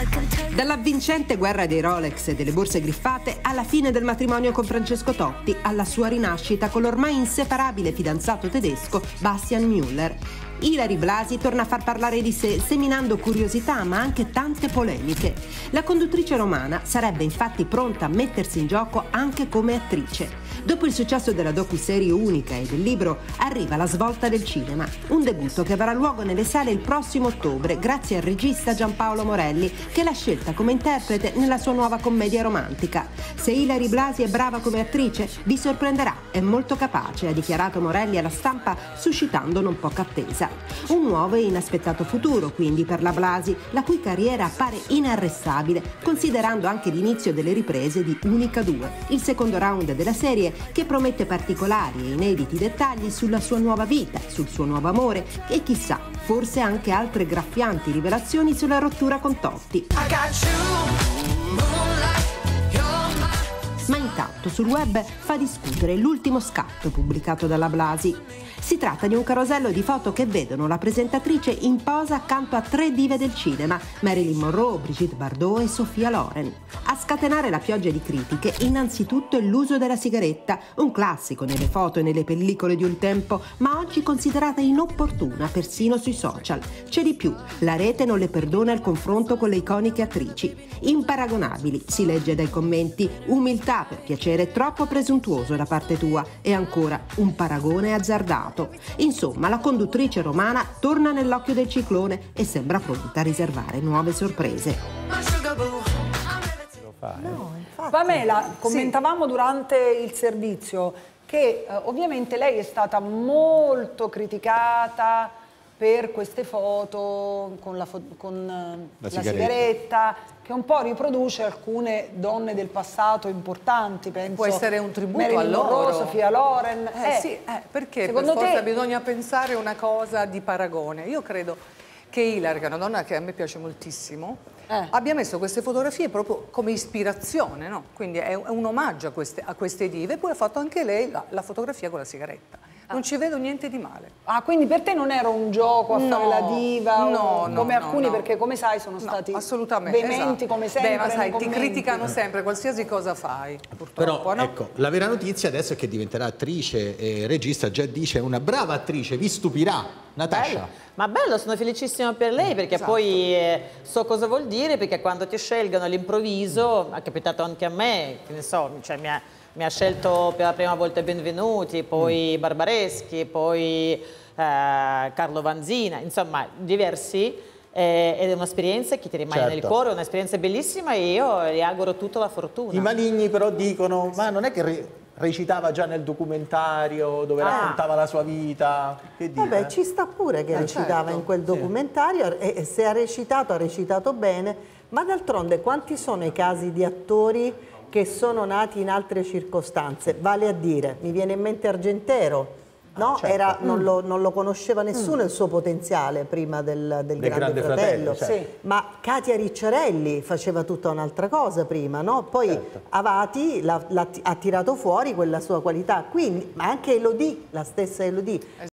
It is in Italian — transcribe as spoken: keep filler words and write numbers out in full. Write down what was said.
Dalla vincente guerra dei Rolex e delle borse griffate alla fine del matrimonio con Francesco Totti, alla sua rinascita con l'ormai inseparabile fidanzato tedesco Bastian Müller. Ilary Blasi torna a far parlare di sé, seminando curiosità ma anche tante polemiche. La conduttrice romana sarebbe infatti pronta a mettersi in gioco anche come attrice. Dopo il successo della docuserie unica e del libro, arriva la svolta del cinema, un debutto che avrà luogo nelle sale il prossimo ottobre grazie al regista Giampaolo Morelli, che l'ha scelta come interprete nella sua nuova commedia romantica. Se Ilary Blasi è brava come attrice, vi sorprenderà, è molto capace, ha dichiarato Morelli alla stampa, suscitando non poca attesa. Un nuovo e inaspettato futuro quindi per la Blasi, la cui carriera appare inarrestabile, considerando anche l'inizio delle riprese di Unica due, il secondo round della serie che promette particolari e inediti dettagli sulla sua nuova vita, sul suo nuovo amore e chissà, forse anche altre graffianti rivelazioni sulla rottura con Totti. Ma intanto sul web fa discutere l'ultimo scatto pubblicato dalla Blasi. Si tratta di un carosello di foto che vedono la presentatrice in posa accanto a tre dive del cinema, Marilyn Monroe, Brigitte Bardot e Sophia Loren. A scatenare la pioggia di critiche innanzitutto è l'uso della sigaretta, un classico nelle foto e nelle pellicole di un tempo, ma oggi considerata inopportuna persino sui social. C'è di più, la rete non le perdona il confronto con le iconiche attrici. Imparagonabili, si legge dai commenti, umiltà per piacere troppo presuntuoso da parte tua e ancora un paragone azzardato. Insomma, la conduttrice romana torna nell'occhio del ciclone e sembra pronta a riservare nuove sorprese. No, Pamela, commentavamo sì. durante il servizio che eh, ovviamente lei è stata molto criticata per queste foto con la, fo con, eh, la, la sigaretta. sigaretta, che un po' riproduce alcune donne del passato importanti, penso. Può essere un tributo Marilyn a loro. Monroe, Sophia Loren. Eh, eh, sì, eh, perché per forza te... bisogna pensare una cosa di paragone. Io credo che Ilary, che è una donna che a me piace moltissimo, eh. abbia messo queste fotografie proprio come ispirazione, no? Quindi è un, è un omaggio a queste, a queste dive, e poi ha fatto anche lei la, la fotografia con la sigaretta. Non ci vedo niente di male. Ah, quindi per te non era un gioco a no, fare la diva? No, o, no, come no, alcuni, no. perché come sai sono stati no, assolutamente, veementi esatto. come sempre. Beh, ma sai, ti commenti. criticano sempre, qualsiasi cosa fai, purtroppo. Però, no? ecco, la vera notizia adesso è che diventerà attrice e regista, già dice, una brava attrice, vi stupirà. Natascia. Bello. Ma bello, sono felicissima per lei, perché esatto. poi eh, so cosa vuol dire, perché quando ti scelgono all'improvviso, è capitato anche a me, che ne so, cioè mi ha, mi ha scelto per la prima volta Benvenuti, poi mm. Barbareschi, poi eh, Carlo Vanzina, insomma diversi, eh, ed è un'esperienza che ti rimane certo. nel cuore, è un'esperienza bellissima e io gli auguro tutta la fortuna. I maligni però dicono, ma non è che recitava già nel documentario dove ah. raccontava la sua vita? Che dire? Vabbè, ci sta pure che eh, recitava certo. in quel documentario sì. e se ha recitato, ha recitato bene, ma d'altronde quanti sono i casi di attori che sono nati in altre circostanze? Vale a dire, mi viene in mente Argentero, no? certo. Era, non, lo, non lo conosceva nessuno mm. il suo potenziale prima del, del, del Grande, grande Fratello, fratello certo. sì. ma Katia Ricciarelli faceva tutta un'altra cosa prima, no? Poi certo. Avati la, la, ha tirato fuori quella sua qualità, quindi, ma anche Elodie, la stessa Elodie.